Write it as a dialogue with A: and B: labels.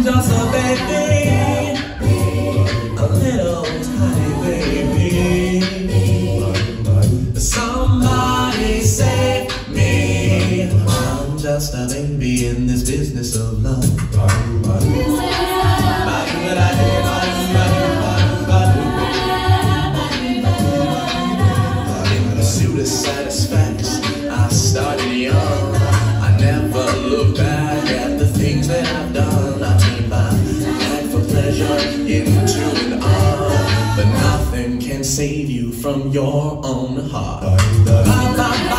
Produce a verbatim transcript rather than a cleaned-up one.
A: just a baby, a little tiny baby. Somebody save me. I'm just a baby in this business of love. In pursuit of satisfaction, I started young. I never look back at the things that I've done. I turn my life for pleasure into an art, but nothing can save you from your own heart.